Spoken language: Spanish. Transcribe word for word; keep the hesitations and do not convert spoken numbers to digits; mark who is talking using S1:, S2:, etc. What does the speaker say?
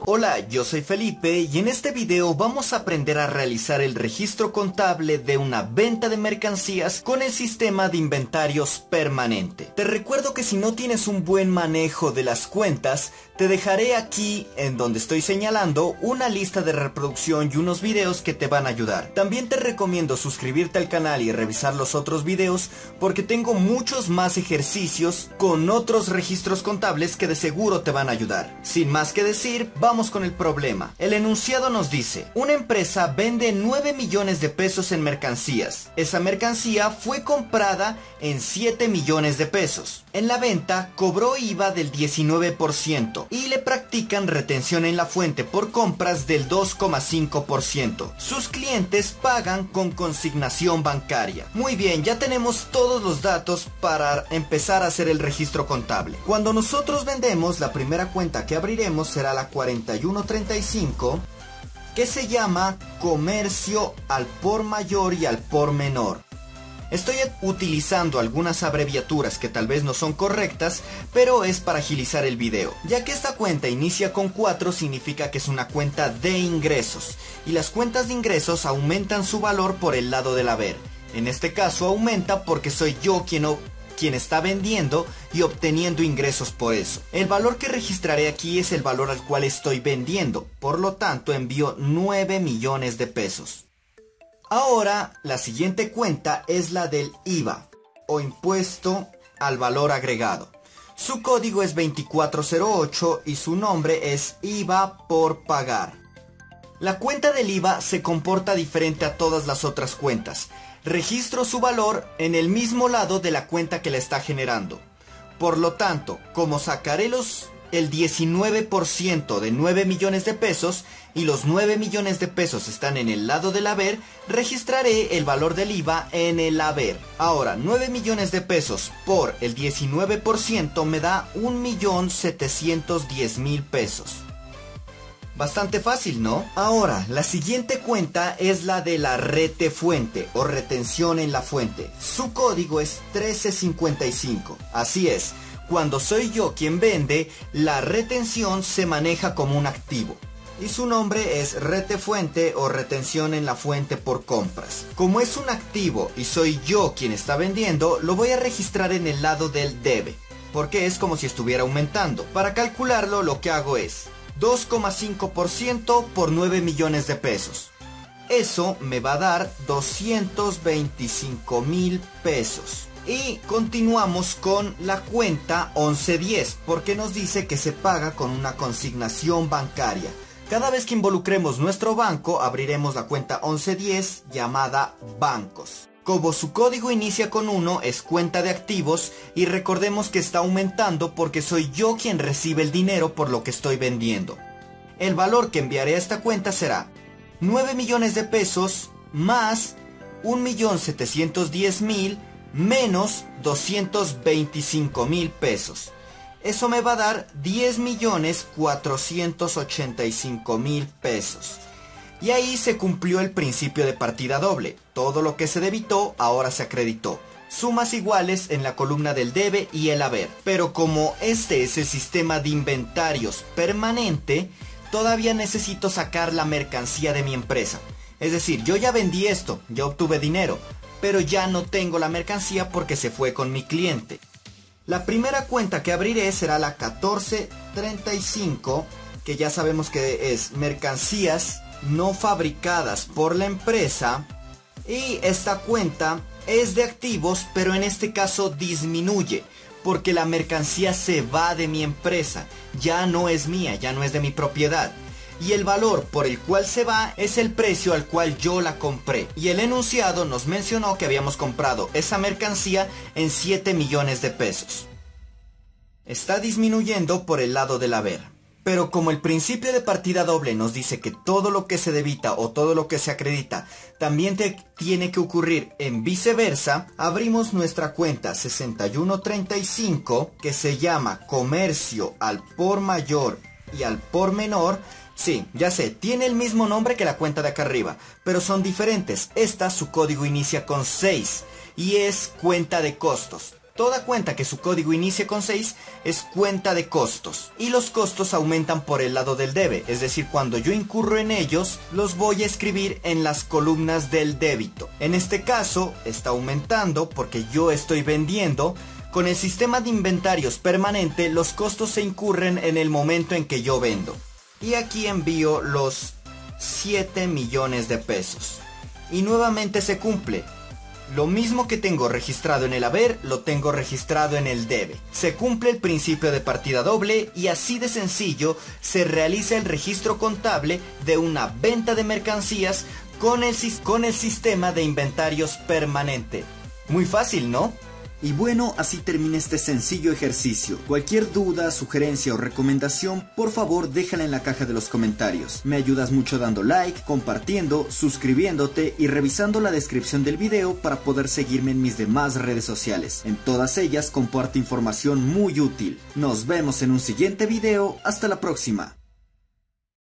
S1: Hola, yo soy Felipe y en este video vamos a aprender a realizar el registro contable de una venta de mercancías con el sistema de inventarios permanente. Te recuerdo que si no tienes un buen manejo de las cuentas, te dejaré aquí, en donde estoy señalando, una lista de reproducción y unos videos que te van a ayudar. También te recomiendo suscribirte al canal y revisar los otros videos porque tengo muchos más ejercicios con otros registros contables que de seguro te van a ayudar. Sin más que decir, vamos con el problema. El enunciado nos dice: una empresa vende nueve millones de pesos en mercancías. Esa mercancía fue comprada en siete millones de pesos. En la venta cobró I V A del diecinueve por ciento y le practican retención en la fuente por compras del dos coma cinco por ciento. Sus clientes pagan con consignación bancaria. Muy bien, ya tenemos todos los datos para empezar a hacer el registro contable. Cuando nosotros vendemos, la primera cuenta que abriremos será la cuarenta y uno treinta y cinco, que se llama comercio al por mayor y al por menor. Estoy utilizando algunas abreviaturas que tal vez no son correctas, pero es para agilizar el video. Ya que esta cuenta inicia con cuatro, significa que es una cuenta de ingresos, y las cuentas de ingresos aumentan su valor por el lado del haber. En este caso aumenta porque soy yo quien, o, quien está vendiendo y obteniendo ingresos por eso. El valor que registraré aquí es el valor al cual estoy vendiendo, por lo tanto envío nueve millones de pesos. Ahora, la siguiente cuenta es la del I V A, o impuesto al valor agregado. Su código es veinticuatro cero ocho y su nombre es I V A por pagar. La cuenta del I V A se comporta diferente a todas las otras cuentas. Registro su valor en el mismo lado de la cuenta que la está generando. Por lo tanto, como sacaré los... el diecinueve por ciento de nueve millones de pesos y los nueve millones de pesos están en el lado del haber, registraré el valor del I V A en el haber. Ahora, nueve millones de pesos por el diecinueve por ciento me da un millón setecientos diez mil pesos. Bastante fácil, ¿no? Ahora, la siguiente cuenta es la de la retefuente o retención en la fuente. Su código es trece cincuenta y cinco. Así es. Cuando soy yo quien vende, la retención se maneja como un activo. Y su nombre es retefuente o retención en la fuente por compras. Como es un activo y soy yo quien está vendiendo, lo voy a registrar en el lado del debe, porque es como si estuviera aumentando. Para calcularlo, lo que hago es dos coma cinco por ciento por nueve millones de pesos. Eso me va a dar doscientos veinticinco mil pesos. Y continuamos con la cuenta once diez, porque nos dice que se paga con una consignación bancaria. Cada vez que involucremos nuestro banco, abriremos la cuenta once diez llamada bancos. Como su código inicia con uno, es cuenta de activos y recordemos que está aumentando porque soy yo quien recibe el dinero por lo que estoy vendiendo. El valor que enviaré a esta cuenta será nueve millones de pesos más un millón setecientos diez mil menos doscientos veinticinco mil pesos. Eso me va a dar diez millones cuatrocientos ochenta y cinco mil pesos. Y ahí se cumplió el principio de partida doble. Todo lo que se debitó ahora se acreditó. Sumas iguales en la columna del debe y el haber. Pero como este es el sistema de inventarios permanente, todavía necesito sacar la mercancía de mi empresa. Es decir, yo ya vendí esto, ya obtuve dinero, pero ya no tengo la mercancía porque se fue con mi cliente. La primera cuenta que abriré será la catorce treinta y cinco, que ya sabemos que es mercancías no fabricadas por la empresa, y esta cuenta es de activos, pero en este caso disminuye porque la mercancía se va de mi empresa, ya no es mía, ya no es de mi propiedad. Y el valor por el cual se va es el precio al cual yo la compré. Y el enunciado nos mencionó que habíamos comprado esa mercancía en siete millones de pesos. Está disminuyendo por el lado del haber. Pero como el principio de partida doble nos dice que todo lo que se debita o todo lo que se acredita también te tiene que ocurrir en viceversa, abrimos nuestra cuenta sesenta y uno treinta y cinco, que se llama comercio al por mayor y al por menor. Sí, ya sé, tiene el mismo nombre que la cuenta de acá arriba, pero son diferentes. Esta, su código inicia con seis y es cuenta de costos. Toda cuenta que su código inicie con seis es cuenta de costos, y los costos aumentan por el lado del debe, es decir, cuando yo incurro en ellos, los voy a escribir en las columnas del débito. En este caso, está aumentando porque yo estoy vendiendo. Con el sistema de inventarios permanente, los costos se incurren en el momento en que yo vendo. Y aquí envío los siete millones de pesos. Y nuevamente se cumple. Lo mismo que tengo registrado en el haber, lo tengo registrado en el debe. Se cumple el principio de partida doble y así de sencillo se realiza el registro contable de una venta de mercancías con el, con el sistema de inventarios permanente. Muy fácil, ¿no?
S2: Y bueno, así termina este sencillo ejercicio. Cualquier duda, sugerencia o recomendación, por favor déjala en la caja de los comentarios. Me ayudas mucho dando like, compartiendo, suscribiéndote y revisando la descripción del video para poder seguirme en mis demás redes sociales. En todas ellas comparto información muy útil. Nos vemos en un siguiente video. Hasta la próxima.